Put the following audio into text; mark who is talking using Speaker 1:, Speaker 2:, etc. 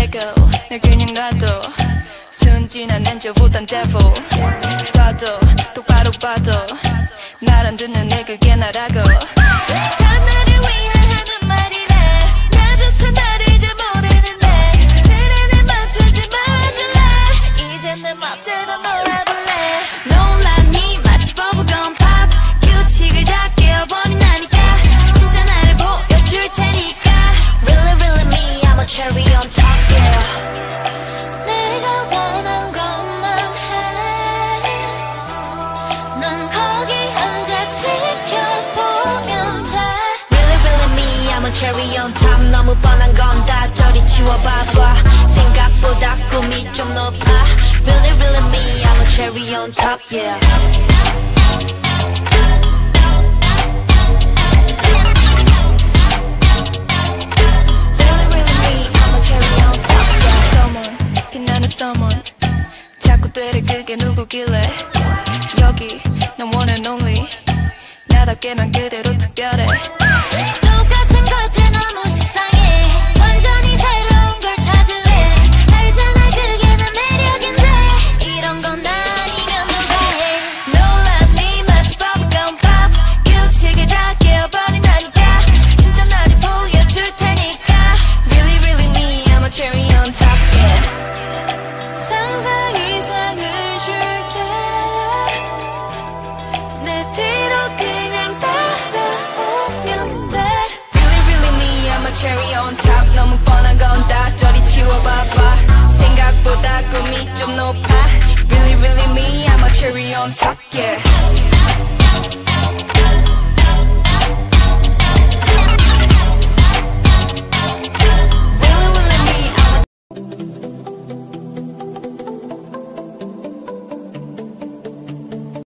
Speaker 1: go 날 그냥 놔둬 순진한 엔저보단 devil 봐도 똑바로 봐도 말 안 듣는 애 그게 나라고 다 나를 위해 하는 말이래 나조차 나를 잘 모르는데 틀에 맞추지 말아줄래 이제 내 멋대로 놀아볼래 놀라니 마치 버블검 팝 규칙을 다 깨어버린다니까 진짜 나를 보여줄 테니까 Really really me I'm a cherry on top yeah 내가 원한 것만 해 넌 거기 앉아 지켜보면 돼 Really really me I'm a cherry on top 너무 뻔한 건 다 저리 치워봐봐 생각보다 꿈이 좀 높아 Really really me I'm a cherry on top yeah someone 자꾸 되려 그게 누구길래 여기 난 one and only 나답게 난 그대로 특별해 똑같은 것들 너무 식상해 완전히 새로운 걸 찾을래 알잖아 그게 난 매력인데 이런 건 아니면 누가 해 놀라니 마치 버블검 팝 규칙을 다 깨어버린다니까 진짜 나를 보여줄 테니까 Really really me I'm a cherry on top yeah 상상 이상을 줄게 내 뒤로 그냥 따라오면 돼 Really really me I'm a cherry on top 너무 뻔한 건 다 저리 치워봐봐 생각보다 꿈이 좀 높아 Really really me I'm a cherry on top